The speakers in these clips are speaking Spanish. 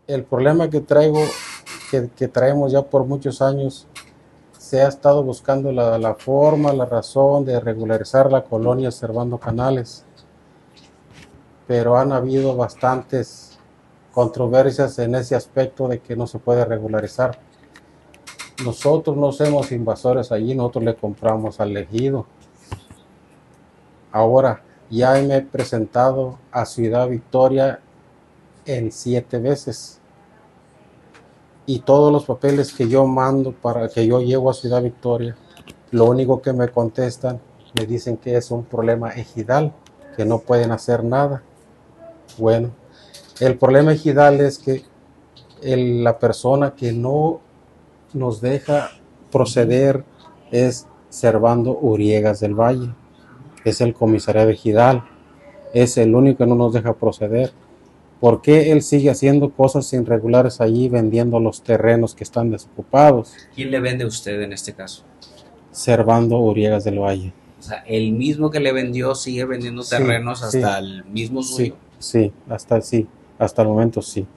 El problema que traigo, que traemos ya por muchos años, se ha estado buscando la forma, la razón de regularizar la colonia Servando Canales, pero han habido bastantes controversias en ese aspecto de que no se puede regularizar. Nosotros no somos invasores allí, nosotros le compramos al ejido. Ahora ya me he presentado a Ciudad Victoria en 7 veces y todos los papeles que yo mando para que yo llego a Ciudad Victoria, lo único que me contestan, me dicen que es un problema ejidal, que no pueden hacer nada. Bueno, el problema ejidal es que la persona que no nos deja proceder es Servando Uriegas del Valle, es el comisariado ejidal, es el único que no nos deja proceder. ¿Por qué él sigue haciendo cosas irregulares allí, vendiendo los terrenos que están desocupados? ¿Quién le vende a usted en este caso? Servando Uriegas del Valle. O sea, el mismo que le vendió sigue vendiendo terrenos Sí, hasta el mismo sí, suyo. sí, hasta el momento sí.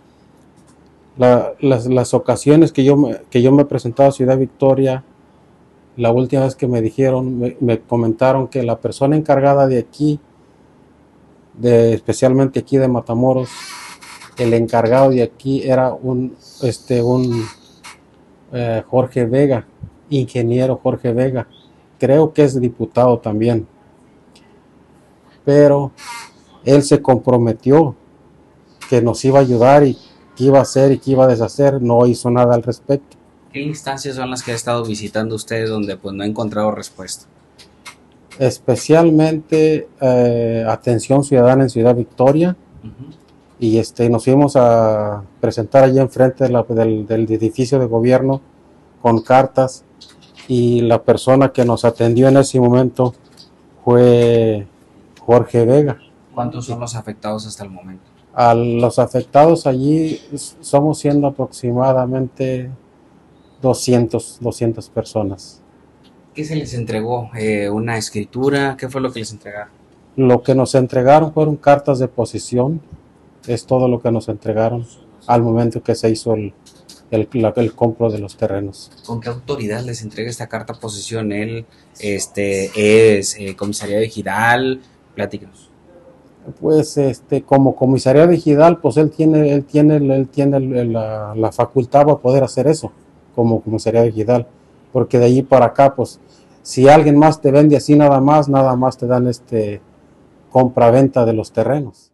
Las ocasiones que yo me he presentado a Ciudad Victoria, la última vez que me dijeron, me comentaron que la persona encargada de aquí, especialmente aquí de Matamoros, el encargado de aquí era un Jorge Vega, ingeniero Jorge Vega, creo que es diputado también, pero él se comprometió que nos iba a ayudar y que iba a hacer y que iba a deshacer, no hizo nada al respecto. ¿Qué instancias son las que ha estado visitando usted donde pues no ha encontrado respuesta? Especialmente Atención Ciudadana en Ciudad Victoria, y nos fuimos a presentar allí enfrente del edificio de gobierno con cartas, y la persona que nos atendió en ese momento fue Jorge Vega. ¿Cuántos son los afectados hasta el momento? A los afectados allí somos siendo aproximadamente 200 personas. ¿Qué se les entregó? ¿Una escritura? ¿Qué fue lo que les entregaron? Lo que nos entregaron fueron cartas de posesión, es todo lo que nos entregaron al momento que se hizo el compro de los terrenos. ¿Con qué autoridad les entrega esta carta posesión? ¿Él es comisariado ejidal? Platícanos. Pues como comisariado ejidal, pues él tiene la facultad para poder hacer eso, como comisariado ejidal, porque de allí para acá, pues si alguien más te vende así nada más te dan compra-venta de los terrenos.